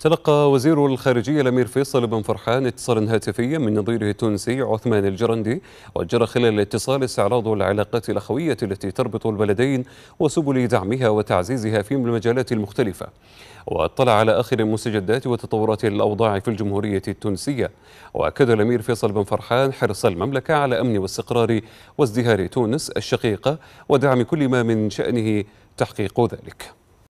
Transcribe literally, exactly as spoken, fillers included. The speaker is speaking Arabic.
تلقى وزير الخارجية الأمير فيصل بن فرحان اتصالا هاتفيا من نظيره التونسي عثمان الجرندي، وجرى خلال الاتصال استعراض العلاقات الأخوية التي تربط البلدين وسبل دعمها وتعزيزها في المجالات المختلفة، واطلع على آخر المستجدات وتطورات الأوضاع في الجمهورية التونسية. وأكد الأمير فيصل بن فرحان حرص المملكة على أمن واستقرار وازدهار تونس الشقيقة ودعم كل ما من شأنه تحقيق ذلك.